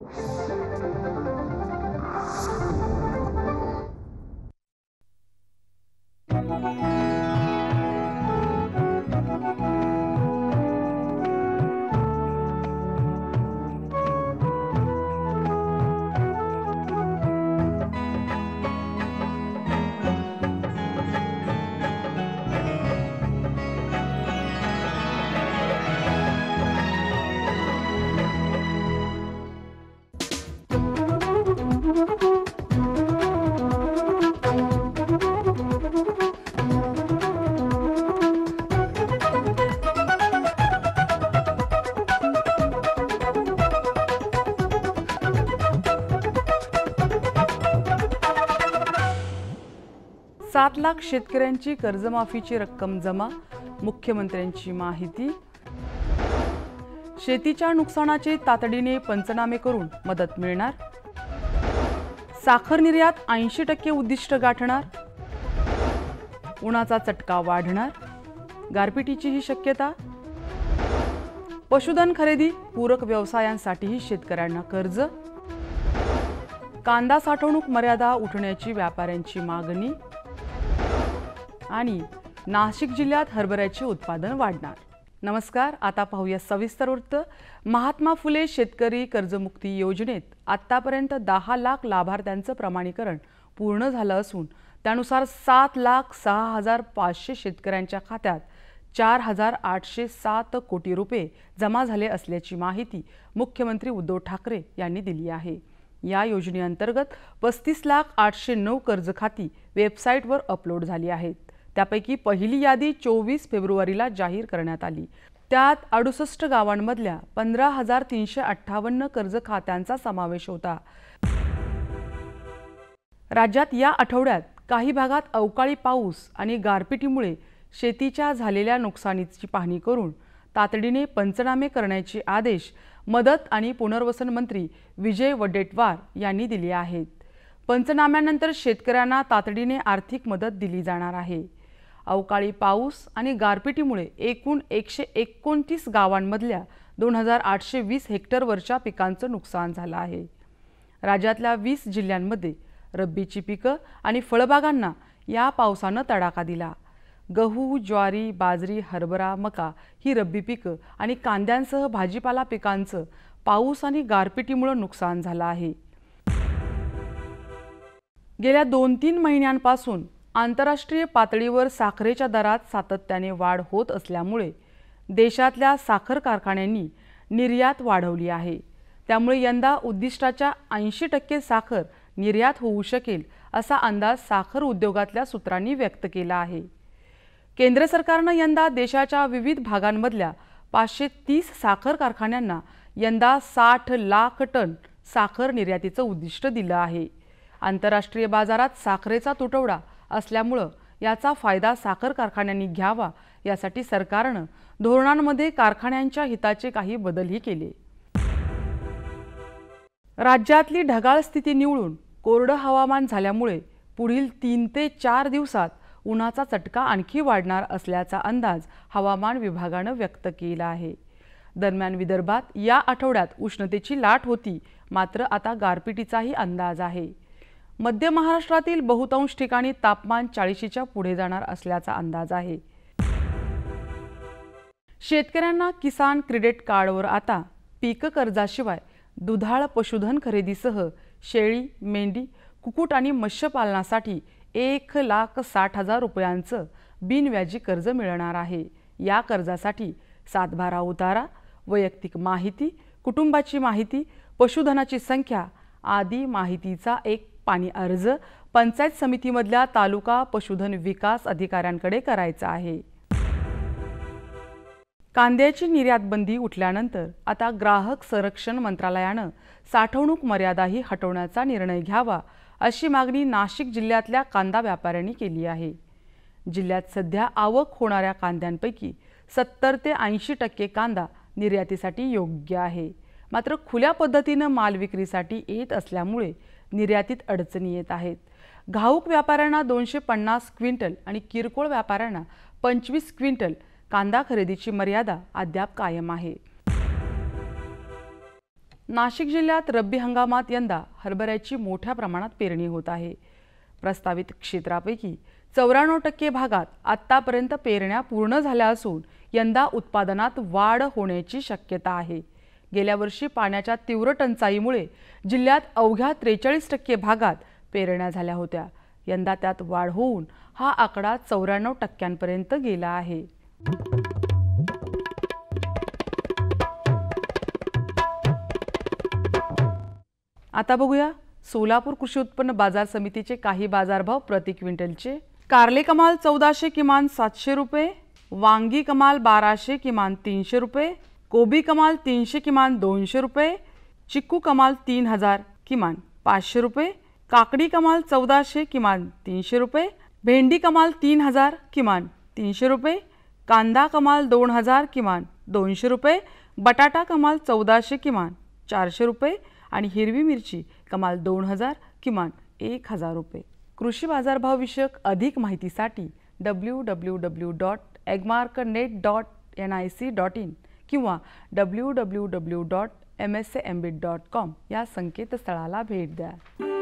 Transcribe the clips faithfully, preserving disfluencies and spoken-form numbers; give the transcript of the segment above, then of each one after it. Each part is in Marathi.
सात लाख शेतकऱ्यांची कर्जमाफीची रक्कम जमा, मुख्यमंत्र्यांची माहिती। शेतीच्या नुकसानाचे तातडीने पंचनामे करून मदत मिळणार। साखर निर्यात ऐंशी टक्के उद्दिष्ट गाठणार। उन्हाचा चटका वाढणार, गारपिटीचीही शक्यता। पशुधन खरेदी, पूरक व्यवसायांसाठीही शेतकऱ्यांना कर्ज। कांदा साठवणूक मर्यादा उठण्याची व्यापाऱ्यांची मागणी। आणि नाशिक जिल्ह्यात हरभऱ्याचे उत्पादन वाढणार। नमस्कार, आता पाहूया सविस्तर वृत्त। महात्मा फुले शेतकरी कर्जमुक्ती योजनेत आतापर्यंत दहा लाख लाभार्थ्यांचं प्रमाणीकरण पूर्ण झालं असून त्यानुसार सात लाख सहा हजार पाचशे शेतकऱ्यांच्या खात्यात चार हजार आठशे सात कोटी रुपये जमा झाले असल्याची माहिती मुख्यमंत्री उद्धव ठाकरे यांनी दिली आहे। या योजनेअंतर्गत पस्तीस लाख आठशे नऊ कर्ज खाती वेबसाईटवर अपलोड झाली आहेत। त्यापैकी पहिली यादी चोवीस फेब्रुवारीला जाहीर करण्यात आली। त्यात अडुसष्ट गावांमधल्या पंधरा हजार तीनशे अठ्ठावन्न कर्ज खात्यांचा समावेश होता। राज्यात या आठवड्यात काही भागात अवकाळी पाऊस आणि गारपिटीमुळे शेतीच्या झालेल्या नुकसानीची पाहणी करून तातडीने पंचनामे करण्याचे आदेश मदत आणि पुनर्वसन मंत्री विजय वडेट्टीवार यांनी दिले आहेत। पंचनाम्यानंतर शेतकऱ्यांना तातडीने आर्थिक मदत दिली जाणार आहे। अवकाळी पाऊस आणि गारपिटीमुळे एकूण एकशे एकोणतीस गावांमधल्या दोन हजार आठशे वीस हेक्टरवरच्या पिकांचं नुकसान झालं आहे। राज्यातल्या वीस जिल्ह्यांमध्ये रब्बीची पिकं आणि फळबागांना या पावसानं तडाखा दिला। गहू, ज्वारी, बाजरी, हरभरा, मका ही रब्बी पिकं आणि कांद्यांसह भाजीपाला पिकांचं पाऊस आणि गारपिटीमुळे नुकसान झालं आहे। गेल्या दोन तीन महिन्यांपासून आंतरराष्ट्रीय पातळीवर साखरेच्या दरात सातत्याने वाढ होत असल्यामुळे देशातल्या साखर कारखान्यांनी निर्यात वाढवली आहे। त्यामुळे यंदा उद्दिष्टाच्या ऐंशी टक्के साखर निर्यात होऊ शकेल असा अंदाज साखर उद्योगातल्या सूत्रांनी व्यक्त केला आहे। केंद्र सरकारनं यंदा देशाच्या विविध भागांमधल्या पाचशे तीस साखर कारखान्यांना यंदा साठ लाख टन साखर निर्यातीचं उद्दिष्ट दिलं आहे। आंतरराष्ट्रीय बाजारात साखरेचा तुटवडा असल्यामुळे याचा फायदा साखर कारखान्यांनी घ्यावा यासाठी सरकारनं धोरणांमध्ये कारखान्यांच्या हिताचे काही बदलही केले। राज्यातली ढगाळ स्थिती निवळून कोरडं हवामान झाल्यामुळे पुढील तीन ते चार दिवसात उन्हाचा चटका आणखी वाढणार असल्याचा अंदाज हवामान विभागानं व्यक्त केला आहे। दरम्यान विदर्भात या आठवड्यात उष्णतेची लाट होती, मात्र आता गारपिटीचाही अंदाज आहे। मध्य महाराष्ट्रातील बहुतांश ठिकाणी तापमान चाळीशीच्या पुढे जाणार असल्याचा अंदाज आहे। शेतकऱ्यांना किसान क्रेडिट कार्डवर आता पीक कर्जाशिवाय दुधाळ पशुधन खरेदीसह शेळी, मेंढी, कुक्कुट आणि मत्स्यपालनासाठी एक लाख साठ हजार रुपयांचं बिनव्याजी कर्ज मिळणार आहे। या कर्जासाठी सातबारा उतारा, वैयक्तिक माहिती, कुटुंबाची माहिती, पशुधनाची संख्या आदी माहितीचा एक पाणी अर्ज पंचायत समितीमधल्या तालुका पशुधन विकास अधिकाऱ्यांकडे करायचा आहे। कांद्याची निर्यात बंदी उठल्यानंतर आता ग्राहक संरक्षण मंत्रालयानं साठवणूक मर्यादाही हटवण्याचा निर्णय घ्यावा अशी मागणी नाशिक जिल्ह्यातल्या कांदा व्यापाऱ्यांनी केली आहे। जिल्ह्यात सध्या आवक होणाऱ्या कांद्यांपैकी सत्तर ते ऐंशी टक्के कांदा निर्यातीसाठी योग्य आहे, मात्र खुल्या पद्धतीनं माल विक्रीसाठी येत असल्यामुळे निर्यातीत अडचणी येत आहेत। घाऊक व्यापाऱ्यांना दोनशे पन्नास क्विंटल आणि किरकोळ व्यापाऱ्यांना पंचवीस क्विंटल कांदा खरेदीची मर्यादा अद्याप कायम आहे। नाशिक जिल्ह्यात रब्बी हंगामात यंदा हरभऱ्याची मोठ्या प्रमाणात पेरणी होत आहे। प्रस्तावित क्षेत्रापैकी चौऱ्याण्णव टक्के भागात आतापर्यंत पेरण्या पूर्ण झाल्या असून यंदा उत्पादनात वाढ होण्याची शक्यता आहे। गेल्या वर्षी पाण्याच्या तीव्र टंचाईमुळे जिल्ह्यात अवघ्या त्रेचाळीस टक्के भागात पेरण्या झाल्या होत्या। यंदा त्यात वाढ होऊन हा आकडा चौऱ्याण्णव टक्क्यांपर्यंत गेला आहे। आता बघूया सोलापूर कृषी उत्पन्न बाजार समितीचे काही बाजारभाव प्रति क्विंटलचे। कारले कमाल चौदाशे किमान सातशे रुपये, वांगी कमाल बाराशे किमान तीनशे रुपये, कोबी कमाल तीनशे किमान दोनशे रुपये, चिक्कू कमाल तीन हजार किमान पाचशे रुपये, काकडी कमाल चौदाशे किमान तीनशे रुपये, भेंडी कमाल तीन हजार किमान तीनशे रुपये, कांदा कमाल दोन हजार किमान दोनशे रुपये, बटाटा कमाल चौदाशे किमान चारशे रुपये आणि हिरवी मिरची कमाल दोन हजार किमान एक हजार रुपये। कृषी बाजारभाव विषयक अधिक माहितीसाठी W W W dot agmarknet dot N I C dot in किंवा W W W dot M S A M B dot com या संकेतस्थळाला भेट द्या।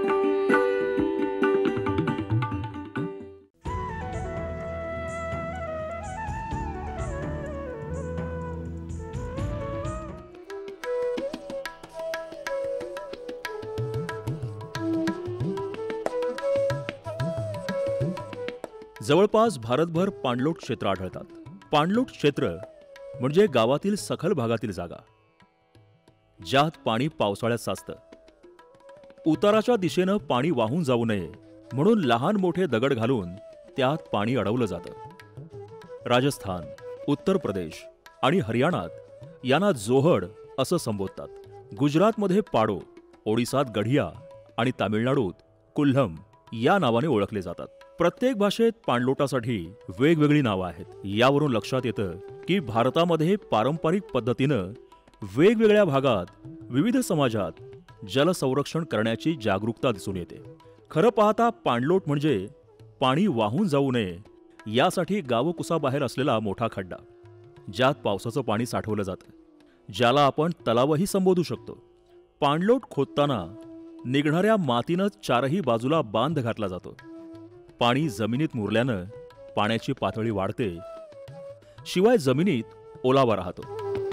जवळपास भारतभर पाणलोट क्षेत्र आढळतात। पाणलोट क्षेत्र म्हणजे गावातील सखल भागातील जागा ज्यात पाणी पावसाळ्यात साचतं। उताराच्या दिशेनं पाणी वाहून जाऊ नये म्हणून लहान मोठे दगड घालून त्यात पाणी अडवलं जातं। राजस्थान, उत्तर प्रदेश आणि हरियाणात यांना जोहड असं संबोधतात। गुजरातमध्ये पाडो, ओडिसात गढिया आणि तामिळनाडूत कुल्हम या नावाने ओळखले जातात। प्रत्येक भाषेत पाणलोटासाठी वेगवेगळी नावं आहेत। यावरून लक्षात येतं की भारतामध्ये पारंपरिक पद्धतीनं वेगवेगळ्या भागात विविध समाजात जल संरक्षण करण्याची जागरूकता दिसून येते। खरं पाहता पाणलोट म्हणजे पाणी वाहून जाऊ नये यासाठी गावकुसाबाहेर असलेला मोठा खड्डा ज्यात पावसाचं पाणी साठवलं जातं, ज्याला आपण तलावही संबोधू शकतो। पाणलोट खोदताना निघणाऱ्या मातीनं चारही बाजूला बांध घातला जातो। पाणी जमिनीत मुरल्यानं पाण्याची पातळी वाढते, शिवाय जमिनीत ओलावा राहतो।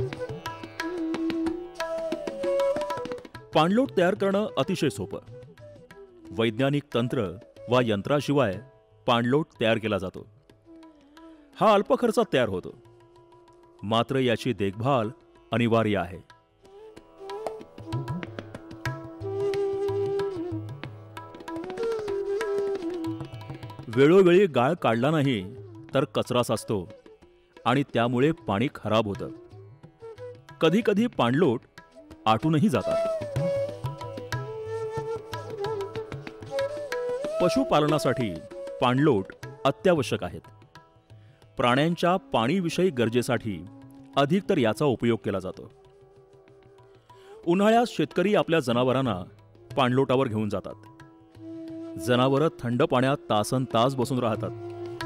पाणलोट तयार करणं अतिशय सोपं। वैज्ञानिक तंत्र वा यंत्राशिवाय पाणलोट तयार केला जातो। हा अल्प खर्चात तयार होतो, मात्र याची देखभाल अनिवार्य आहे। वेळोवेळी गाळ काढला नाही तर कचरा साचतो आणि त्यामुळे पाणी खराब होतं। कधी कधी पाणलोट आटूनही जातात। पशुपालनासाठी पाणलोट अत्यावश्यक आहेत। प्राण्यांच्या पाणीविषयी गरजेसाठी अधिक तर याचा उपयोग केला जातो। उन्हाळ्यात शेतकरी आपल्या जनावरांना पाणलोटावर घेऊन जातात। जनावरं थंड पाण्यात तासन तास बसून राहतात।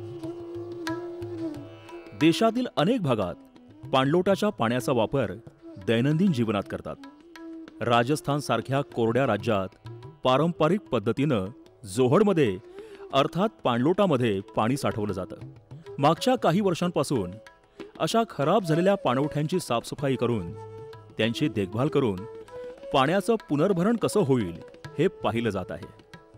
देशातील अनेक भागात पाणलोटाच्या पाण्याचा वापर दैनंदिन जीवनात करतात। राजस्थान सारख्या कोरड्या राज्यात पारंपरिक पद्धतीनं जोहडमध्ये अर्थात पाणलोटामध्ये पाणी साठवलं जातं। मागच्या काही वर्षांपासून अशा खराब झालेल्या पाणवठ्यांची साफसफाई करून त्यांची देखभाल करून पाण्याचं पुनर्भरण कसं होईल हे पाहिलं जात आहे।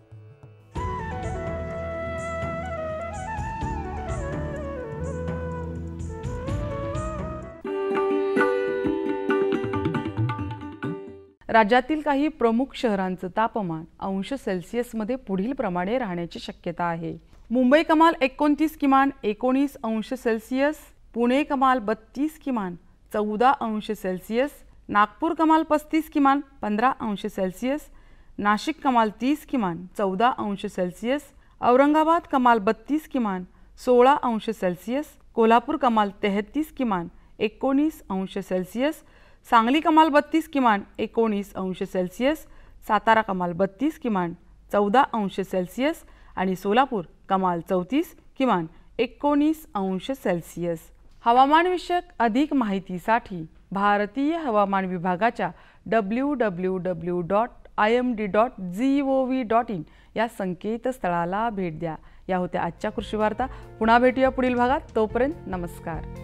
राज्यातील काही प्रमुख शहरांचं तापमान अंश सेल्सिअसमध्ये पुढील प्रमाणे राहण्याची शक्यता आहे। मुंबई कमाल एकोणतीस किमान एकोणीस अंश सेल्सिअस, पुणे कमाल बत्तीस किमान चौदा अंश सेल्सिअस, नागपूर कमाल पस्तीस किमान पंधरा अंश सेल्सिअस, नाशिक कमाल तीस किमान चौदा अंश सेल्सिअस, औरंगाबाद कमाल बत्तीस किमान सोळा अंश सेल्सिअस, कोल्हापूर कमाल तेहतीस किमान एकोणीस अंश सेल्सिअस, सांगली कमाल बत्तीस किमान एकोणीस अंश सेल्सिअस, सातारा कमाल बत्तीस किमान चौदा अंश सेल्सिअस आणि सोलापूर कमाल चौतीस किमान एकोणीस अंश सेल्सिअस। हवामानविषयक अधिक माहितीसाठी भारतीय हवामान विभागाच्या W W W dot I M D dot G O V dot in या संकेतस्थळाला भेट द्या. या होत्या आजच्या कृषी वार्ता. पुन्हा भेटूया पुढील भागात. तोपर्यंत नमस्कार.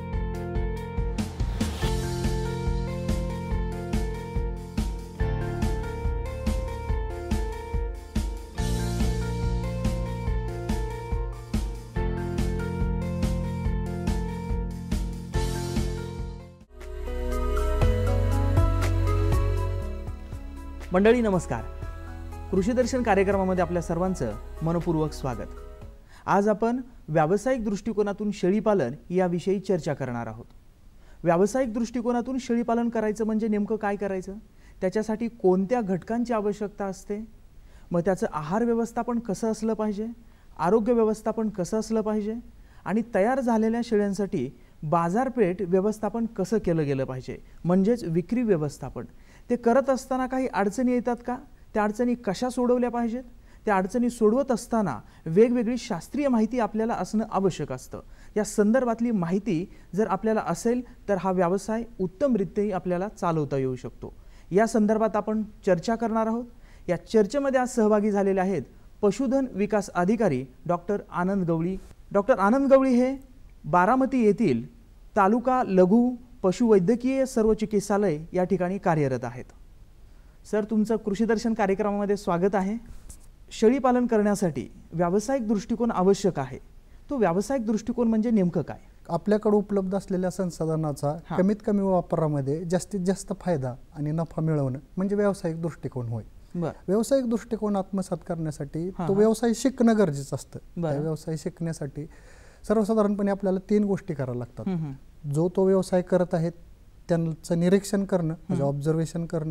मंडळी नमस्कार. कृषी दर्शन कार्यक्रमामध्ये आपल्या सर्वांचं मनपूर्वक स्वागत. आज आपण व्यावसायिक दृष्टिकोनातून शेळीपालन याविषयी चर्चा करणार आहोत. व्यावसायिक दृष्टिकोनातून शेळीपालन करायचं म्हणजे नेमकं काय करायचं, त्याच्यासाठी कोणत्या घटकांची आवश्यकता असते, मग त्याचं आहार व्यवस्थापन कसं असलं पाहिजे, आरोग्य व्यवस्थापन कसं असलं पाहिजे आणि तयार झालेल्या शेळ्यांसाठी बाजारपेठ व्यवस्थापन कसं केलं गेलं पाहिजे, म्हणजेच विक्री व्यवस्थापन. ते करत असताना काही अडचणी येतात का, त्या अडचणी कशा सोडवल्या पाहिजेत, त्या अडचणी सोडवत असताना वेगवेगळी शास्त्रीय माहिती आपल्याला असणं आवश्यक असतं. या संदर्भातली माहिती जर आपल्याला असेल तर हा व्यवसाय उत्तमरित्याही आपल्याला चालवता येऊ शकतो. या संदर्भात आपण चर्चा करणार आहोत. या चर्चेमध्ये आज सहभागी झालेले आहेत पशुधन विकास अधिकारी डॉक्टर आनंद गवळी. डॉक्टर आनंद गवळी हे बारामती येथील तालुका लघु पशुवैद्यकीय सर्व चिकित्सालय या ठिकाणी कार्यरत आहेत. सर, तुमचं कृषी दर्शन कार्यक्रमामध्ये स्वागत आहे. शेळीपालन करण्यासाठी व्यावसायिक दृष्टिकोन आवश्यक आहे. तो व्यावसायिक दृष्टिकोन म्हणजे नेमकं काय? आपल्याकडे उपलब्ध असलेल्या संसाधनाचा कमीत कमी वापरामध्ये जास्तीत जास्त फायदा आणि नफा मिळवणं म्हणजे व्यावसायिक दृष्टिकोन होय. व्यावसायिक दृष्टिकोन आत्मसात करण्यासाठी तो व्यवसाय शिकणं गरजेचं असतं. व्यवसाय शिकण्यासाठी सर्वसाधारणपणे आपल्याला तीन गोष्टी कराव्या लागतात. जो तो व्यवसाय करत आहेत त्यांचं निरीक्षण करणं म्हणजे ऑब्झर्वेशन करणं,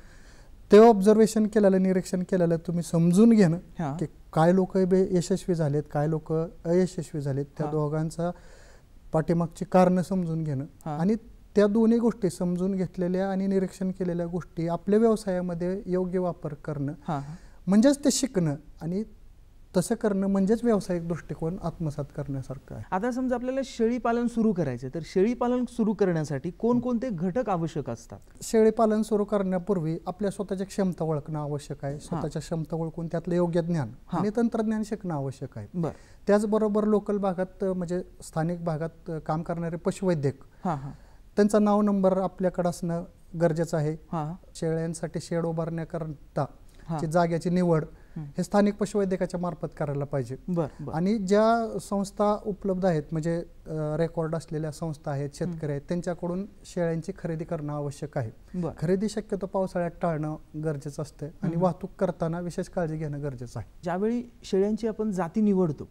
ते ऑब्झर्वेशन केलेलं निरीक्षण केलेलं तुम्ही समजून घेणं की काय लोक यशस्वी झालेत, काय लोक अयशस्वी झालेत, त्या दोघांचा पाठीमागची कारणं समजून घेणं आणि त्या दोन्ही गोष्टी समजून घेतलेल्या आणि निरीक्षण केलेल्या गोष्टी आपल्या व्यवसायामध्ये योग्य वापर करणं म्हणजेच ते शिकणं आणि तसं करणं म्हणजेच व्यावसायिक दृष्टिकोन आत्मसात करण्यासारखं आहे. आता समजा आपल्याला शेळीपालन सुरू करायचं तर शेळीपालन सुरू करण्यासाठी कोणकोणते घटक आवश्यक असतात? शेळीपालन सुरू करण्यापूर्वी आपल्या स्वतःच्या क्षमता ओळखणं आवश्यक आहे. स्वतःच्या क्षमता ओळखून त्यातलं योग्य ज्ञान आणि तंत्रज्ञान शिकणं आवश्यक आहे. त्याचबरोबर लोकल भागात म्हणजे स्थानिक भागात काम करणारे पशुवैद्यक त्यांचा नाव नंबर आपल्याकडे असणं गरजेचं आहे. शेळ्यांसाठी शेड उभारण्याकरता जाग्याची निवड हे स्थानिक पशुवैद्यकाच्या मार्फत करायला पाहिजे. आणि ज्या संस्था उपलब्ध आहेत म्हणजे रेकॉर्ड असलेल्या संस्था आहेत, शेतकरी आहेत, त्यांच्याकडून शेळ्यांची खरेदी करणं आवश्यक आहे. खरेदी शक्यतो पावसाळ्यात टाळणं गरजेचं असतं आणि वाहतूक करताना विशेष काळजी घेणं गरजेचं आहे. ज्यावेळी शेळ्यांची आपण जाती निवडतो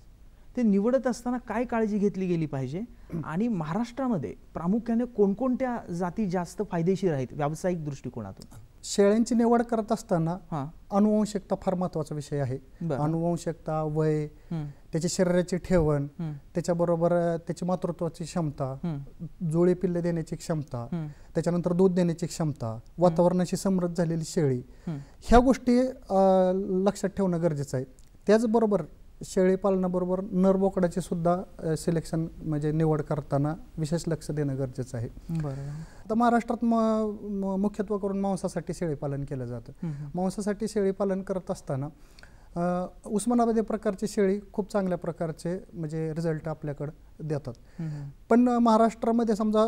ते निवडत असताना काय काळजी घेतली गेली पाहिजे आणि महाराष्ट्रामध्ये प्रामुख्याने कोणकोणत्या जाती जास्त फायदेशीर आहेत व्यावसायिक दृष्टिकोनातून? शेळ्यांची निवड करत असताना अनुवंशिकता फार महत्वाचा विषय आहे. अनुवंशिकता, वय, त्याची शरीराची ठेवण, त्याच्याबरोबर त्याची मातृत्वाची क्षमता, जोडी पिल्ले देण्याची क्षमता, त्याच्यानंतर दूध देण्याची क्षमता, वातावरणाशी समृद्ध झालेली शेळी, ह्या गोष्टी लक्षात ठेवणं गरजेचं आहे. त्याचबरोबर शेळी पालनाबरोबर नर बोकडाचे सुद्धा सिलेक्शन म्हणजे निवड करताना विशेष लक्ष देणं गरजेचं आहे. आता महाराष्ट्रात मुख्यत्वे करून मांसासाठी शेळी पालन केलं जातं. मांसासाठी शेळी पालन करत असताना उस्मानाबादी प्रकारची शेळी खूप चांगल्या प्रकारचे म्हणजे रिझल्ट आपल्याकडे देतात. पण महाराष्ट्रामध्ये समजा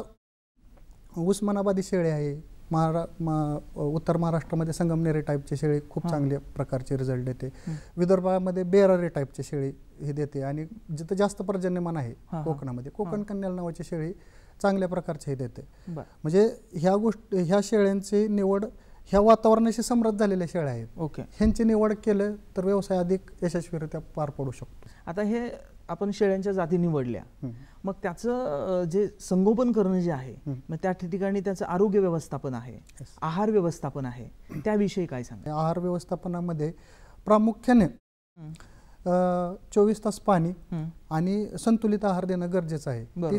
उस्मानाबादी शेळी आहे, महारा उत्तर महाराष्ट्रामध्ये संगमनेरी टाईपची शेळी खूप चांगल्या प्रकारचे रिझल्ट देते. विदर्भामध्ये बेरारी टाईपची शेळी ही देते आणि जिथं जास्त पर्जन्यमान आहे कोकणामध्ये कोकण कन्याल नावाची शेळी चांगल्या प्रकारची ही देते. म्हणजे ह्या गोष्टी ह्या शेळ्यांची निवड ह्या वातावरणाशी समृद्ध झालेल्या शेळ्या आहेत. ओके, ह्यांची निवड केलं तर व्यवसाय अधिक यशस्वीरित्या पार पडू शकतो. आता हे आपण शेळ्यांच्या जाती निवडल्या, मग त्याचं जे संगोपन करणं जे आहे मग त्या ठिकाणी त्याचं आरोग्य व्यवस्थापन आहे, आहार व्यवस्थापन आहे, त्याविषयी काय सांगा? आहार व्यवस्थापनामध्ये प्रामुख्याने चोवीस तास पाणी आणि संतुलित आहार देणं गरजेचं आहे. त्याची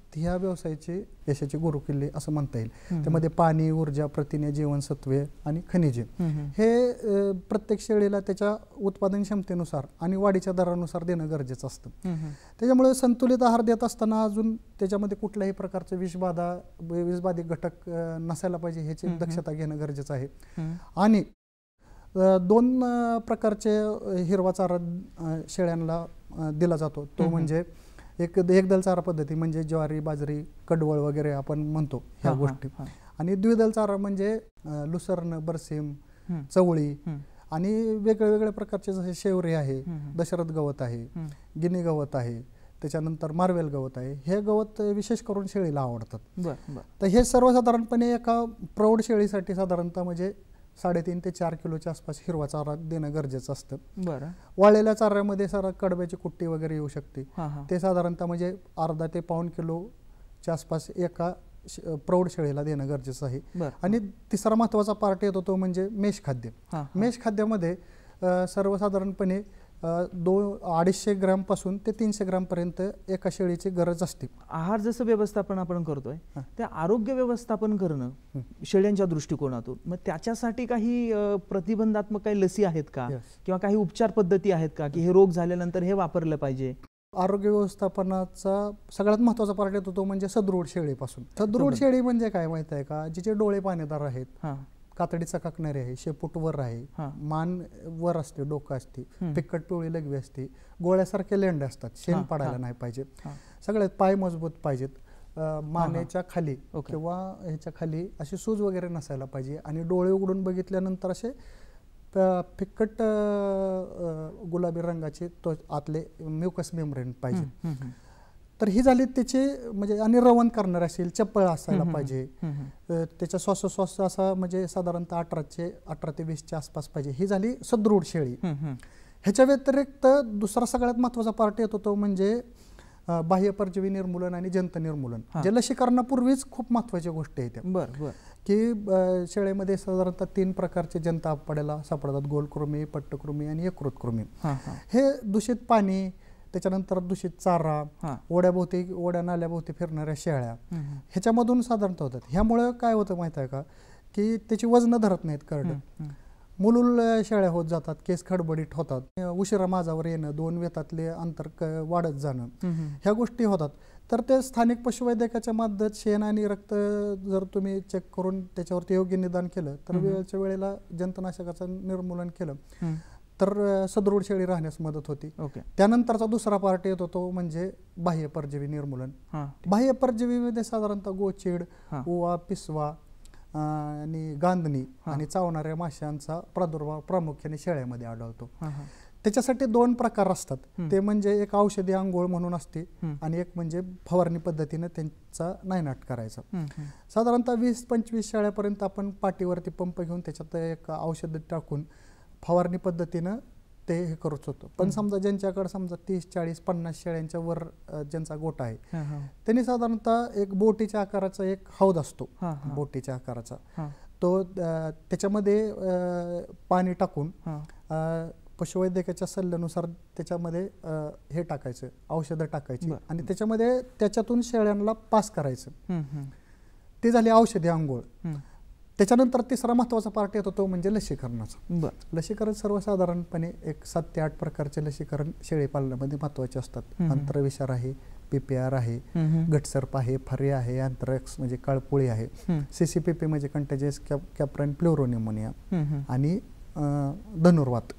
ह्या व्यवसायाचे यशाचे गुरुकिल्ले असं म्हणता येईल. त्यामध्ये पाणी, ऊर्जा, प्रथिने, जीवनसत्वे आणि खनिजे हे अ, प्रत्येक शेळीला त्याच्या उत्पादन क्षमतेनुसार आणि वाढीच्या दरानुसार देणं गरजेचं असतं. त्याच्यामुळे संतुलित आहार देत असताना अजून त्याच्यामध्ये कुठल्याही प्रकारचे विषबाधा विषबाधित घटक अ, नसायला पाहिजे ह्याची दक्षता घेणं गरजेचं आहे. आणि अ, दोन अ, प्रकारचे अ, हिरवा चारा अ, शेळ्यांना अ, दिला जातो. तो म्हणजे एक एकदल चारा पद्धती म्हणजे ज्वारी, बाजरी, कडवळ वगैरे आपण म्हणतो ह्या गोष्टी. आणि द्विदल चारा म्हणजे अ, लुसर्न, बरसीम, चवळी आणि वेगळ्या वेगळ्या प्रकारचे जसे शेवरे आहे, दशरथ गवत आहे, गिनी गवत आहे, त्याच्यानंतर मार्वेल गवत आहे. हे गवत विशेष करून शेळीला आवडतात. तर हे सर्वसाधारणपणे एका प्रौढ शेळीसाठी साधारणतः म्हणजे साडेतीन ते चार किलोच्या आसपास हिरवा चारा देणं गरजेचं असतं. बरं. वाळलेल्या चाऱ्यामध्ये सारा कडब्याची कुट्टी वगैरे येऊ शकते. ते साधारणतः म्हणजे अर्धा ते पाऊण किलोच्या आसपास एका प्रौढ शेळीला देणं गरजेचं आहे. आणि तिसरा महत्त्वाचा पार्ट येतो तो म्हणजे मेष खाद्य. मेष खाद्यामध्ये सर्वसाधारणपणे दोन अडीचशे ग्रॅम पासून ते तीनशे ग्रॅम पर्यंत एका शेळीची गरज असते. आहार जसं व्यवस्थापन आपण करतोय ते आरोग्य व्यवस्थापन करणं शेळ्यांच्या दृष्टिकोनातून, मग त्याच्यासाठी काही प्रतिबंधात्मक काही लसी आहेत का किंवा काही उपचार पद्धती आहेत का की हे रोग झाल्यानंतर हे वापरलं पाहिजे? आरोग्य व्यवस्थापनाचा सगळ्यात महत्त्वाचा पार्ट येतो तो म्हणजे सदृढ शेळीपासून. सदृढ शेळी म्हणजे काय माहिती आहे का? जिचे डोळे पाणीदार आहेत, कातडी चकाकणारी आहे, शेपूट वर आहे, मान वर असते, डोकं असते, फिक्कट पिवळी लघवी असते, गोळ्यासारखे लेंडे असतात, शेण पडायला नाही पाहिजे, सगळ्यात पाय मजबूत पाहिजेत, मानेच्या खाली किंवा ह्याच्या खाली अशी सूज वगैरे नसायला पाहिजे आणि डोळे उघडून बघितल्यानंतर असे फिक्कट गुलाबी रंगाचे तो आतले म्युकस मेम्ब्रेन पाहिजे. तर ही झाली त्याची म्हणजे आणि रवण करणार असेल, चप्पळ असायला पाहिजे, त्याच्या श्वासोश्वास असा म्हणजे साधारणतः अठराचे अठरा ते वीसच्या आसपास पाहिजे. ही झाली सदृढ शेळी. ह्याच्या व्यतिरिक्त दुसरा सगळ्यात महत्त्वाचा पार्ट येतो तो म्हणजे बाह्य परजीवी निर्मूलन आणि जंत निर्मूलन, जे लसीकरणापूर्वीच खूप महत्त्वाच्या गोष्टी आहेत. बरं. की शेळीमध्ये साधारणतः तीन प्रकारचे जंत आपल्याला सापडतात: गोलकृमी, पट्टकृमी आणि यकृतकृमी. हे दूषित पाणी, त्याच्यानंतर दूषित चारा, ओढ्याभोवती ओढ्या नाल्याभोवती फिरणाऱ्या शेळ्या ह्याच्यामधून साधारणतः होतात. ह्यामुळे काय होतं माहिती आहे का की त्याची वजन धरत नाहीत करड, मुलुल शेळ्या होत जातात, केस खडबडीत होतात, उशिरा माझावर येणं, दोन वेतातले अंतर वाढत जाणं, ह्या गोष्टी होतात. तर ते स्थानिक पशुवैद्यकाच्या मदत शेण आणि रक्त जर तुम्ही चेक करून त्याच्यावरती योग्य निदान केलं तर वेळच्या वेळेला जंतनाशकाचं निर्मूलन केलं तर सदृढ शेळी राहण्यास मदत होती. त्यानंतरचा दुसरा पार्ट येतो तो म्हणजे बाह्य परजीवी निर्मूलन. बाह्य परजीवीमध्ये साधारणतः गोचीड, उवा, पिसवा आणि गांधणी आणि चावणाऱ्या माशांचा प्रादुर्भाव प्रामुख्याने शेळ्यामध्ये आढळतो. त्याच्यासाठी दोन प्रकार असतात. ते म्हणजे एक औषधी आंघोळ म्हणून असते आणि एक म्हणजे फवारणी पद्धतीने त्यांचा नायनाट करायचा. साधारणतः वीस पंचवीस शेळ्यापर्यंत आपण पाठीवरती पंप घेऊन त्याच्यात एक औषध टाकून फवारणी पद्धतीनं ते हे करत होतो. पण समजा ज्यांच्याकडे समजा तीस चाळीस पन्नास शेळ्यांच्या वर ज्यांचा गोठा आहे त्यांनी साधारणतः एक बोटीच्या आकाराचा एक हौद असतो, बोटीच्या आकाराचा तो त्याच्यामध्ये पाणी टाकून पशुवैद्यकाच्या सल्ल्यानुसार त्याच्यामध्ये हे टाकायचं, औषधं टाकायची आणि त्याच्यामध्ये त्याच्यातून शेळ्यांना पास करायचं. ती झाली औषधी आंघोळ. त्याच्यानंतर तिसरा महत्त्वाचा पार्ट येतो तो म्हणजे लसीकरणाचा. लसीकरण सर्वसाधारणपणे एक सात ते आठ प्रकारचे लसीकरण शेळी पालनामध्ये महत्त्वाचे असतात. आंतरविषार आहे, पीपीआर आहे, गटसर्प आहे, फरे आहे, अँथ्रॅक्स म्हणजे काळपुळी आहे, सीसीपीपी म्हणजे कंटेजियस कॅप्रॅन प्लुरोनिमोनिया आणि धनुर्वात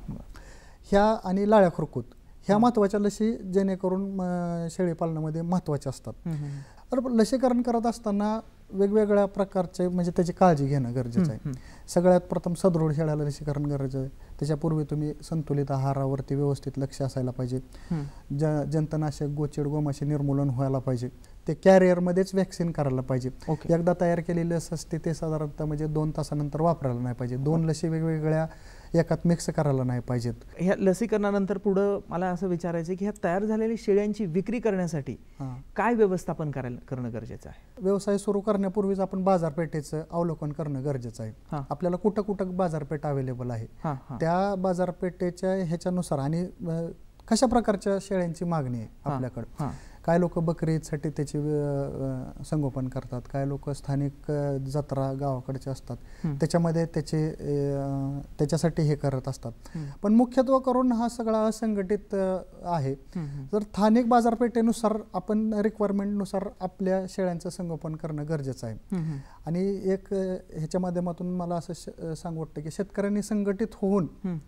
ह्या आणि लाळ्या खुरकूत ह्या महत्त्वाच्या लसी जेणेकरून शेळी पालनामध्ये महत्त्वाच्या असतात. तर लसीकरण करत असताना वेगवेगळ्या प्रकारचे म्हणजे त्याची काळजी घेणं गरजेचं आहे. सगळ्यात प्रथम सदृढ शेळ्याला लसीकरण गरजेचं आहे. त्याच्यापूर्वी तुम्ही संतुलित आहारावरती व्यवस्थित लक्ष असायला पाहिजे. ज जंतनाशक, गोचीड, गोमाशी निर्मूलन व्हायला पाहिजे. ते कॅरियरमध्येच व्हॅक्सिन करायला पाहिजे. एकदा तयार केलेली लस असते ते साधारणतः म्हणजे दोन तासानंतर वापरायला नाही पाहिजे. दोन लसी वेगवेगळ्या एकात मिक्स करायला नाही पाहिजेत. ह्या लसीकरणानंतर पुढं मला असं विचारायचं की ह्या तयार झालेल्या शेळ्यांची विक्री करण्यासाठी काय व्यवस्थापन करायला करणं गरजेचं आहे? व्यवसाय सुरू करण्यापूर्वीच आपण बाजारपेठेचं अवलोकन करणं गरजेचं आहे. आपल्याला कुठं कुठं बाजारपेठ अवेलेबल आहे त्या बाजारपेठेच्या ह्याच्यानुसार आणि कशा प्रकारच्या शेळ्यांची मागणी आहे आपल्याकडं काय लोक बकरी ईदसाठी त्याचे अ, संगोपन करतात, काय लोक स्थानिक अ, जत्रा गावाकडचे असतात त्याच्यामध्ये त्याचे अ, त्याच्यासाठी हे करत असतात. पण मुख्यत्वे करून हा सगळा असंघटित अ, आहे. जर स्थानिक बाजारपेठेनुसार आपण रिक्वायरमेंटनुसार आपल्या शेळ्यांचं संगोपन करणं गरजेचं आहे. आणि एक अ, ह्याच्या माध्यमातून मला असं श- सांगू वाटतं की शेतकऱ्यांनी संघटित होऊन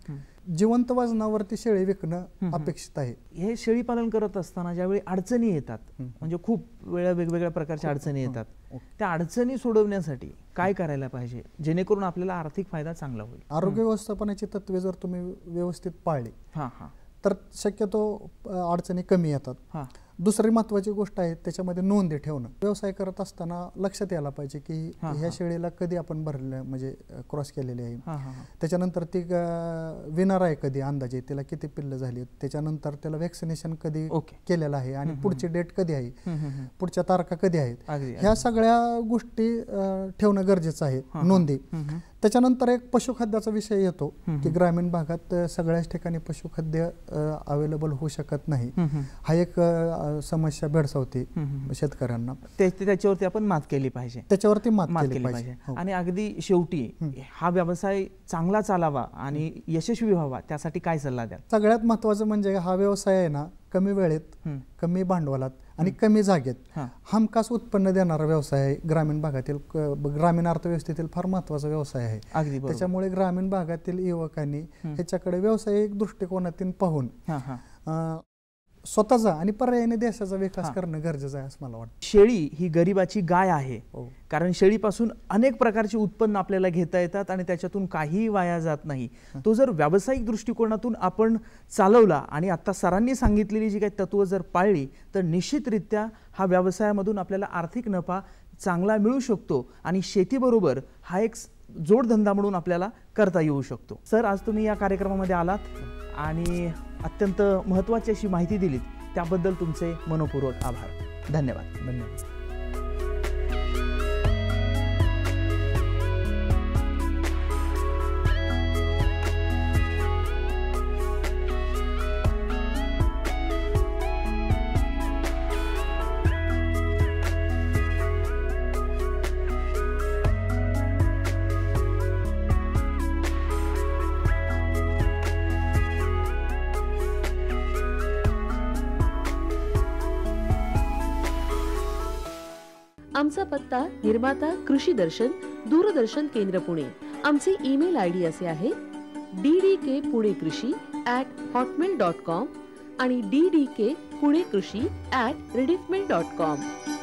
जिवंत वजनावरती शेळी विकणं अपेक्षित आहे. हे शेळी पालन करत असताना ज्यावेळी अडचणी येतात, म्हणजे खूप वेळा वेगवेगळ्या प्रकारच्या अडचणी येतात, त्या अडचणी सोडवण्यासाठी काय करायला पाहिजे जेणेकरून आपल्याला आर्थिक फायदा चांगला होईल? आरोग्य व्यवस्थापनाची तत्वे जर तुम्ही व्यवस्थित पाळली हां हां तर शक्यतो अ, अडचणी कमी येतात. हां दुसरी महत्त्वाची गोष्ट आहे त्याच्यामध्ये नोंदी ठेवणं. व्यवसाय करत असताना लक्षात यायला पाहिजे की हां, ह्या शेळीला कधी आपण भरलं म्हणजे क्रॉस केलेली आहे, हां हां त्याच्यानंतर ती विणार आहे कधी, अंदाजे तिला किती पिल्लं झाली, त्याच्यानंतर त्याला व्हॅक्सिनेशन कधी ओके. केलेलं आहे आणि पुढची डेट कधी आहे, हम्म, हम्म, हम्म. पुढच्या तारखा कधी आहेत, अगदी ह्या सगळ्या गोष्टी अ, ठेवणं गरजेचं आहे, हां, हां. नोंदी. हम्म, हम्म. त्याच्यानंतर एक पशुखाद्याचा विषय येतो हम्म. की ग्रामीण भागात अ, सगळ्याच ठिकाणी पशुखाद्य अवेलेबल होऊ शकत नाही. हम्म, हम्म. हा एक अ, समस्या भेडसावते हम्म, हम्म. शेतकऱ्यांना. ते- ते- त्याच्यावरती आपण मात केली पाहिजे त्याच्यावरती मात मात केली केली पाहिजे. पाहिजे. हो. आणि अगदी शेवटी हा व्यवसाय चांगला चालावा आणि यशस्वी व्हावा त्यासाठी काय सल्ला द्याल? सगळ्यात महत्वाचं म्हणजे हा व्यवसाय आहे ना कमी वेळेत, हम्म. कमी भांडवलात आणि कमी जागेत हां. हमखास उत्पन्न देणारा व्यवसाय आहे. ग्रामीण भागातील क- ग्रामीण अर्थव्यवस्थेतील फार महत्वाचा व्यवसाय आहे. अगदी बरोबर. त्याच्यामुळे ग्रामीण भागातील युवकांनी ह्याच्याकडे व्यावसायिक दृष्टिकोनातून पाहून हां हां अ, स्वतःचा आणि पर्यायाने देशाचा विकास हां. करणं गरजेचं आहे असं मला वाटतं. शेळी ही गरिबाची गाय आहे. हो. कारण शेळीपासून अनेक प्रकारचे उत्पन्न आपल्याला घेता येतात आणि त्याच्यातून काहीही वाया जात नाही. तो जर व्यावसायिक दृष्टिकोनातून आपण चालवला आणि आता सरांनी सांगितलेली जी काही तत्व जर पाळली तर निश्चितरित्या हा व्यवसायामधून आपल्याला आर्थिक नफा चांगला मिळू शकतो आणि शेतीबरोबर हा एक जोडधंदा म्हणून आपल्याला करता येऊ शकतो. सर, आज तुम्ही या कार्यक्रमामध्ये आलात आणि अत्यंत महत्त्वाची अशी माहिती दिलीत त्याबद्दल तुमचे मनपूर्वक आभार. धन्यवाद. धन्यवाद. आमचा पत्ता निर्माता कृषी दर्शन, दूरदर्शन केंद्र पुणे. आमचे ईमेल आय डी असे आहे D D K Pune krishi at Hotmail dot com आणि D D K Pune krishi at रिडिफमेल dot com.